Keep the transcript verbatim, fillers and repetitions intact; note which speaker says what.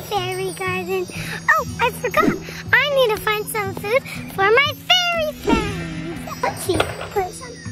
Speaker 1: fairy garden. Oh, I forgot. I need to find some food for my fairy friends. Let's see. Put some.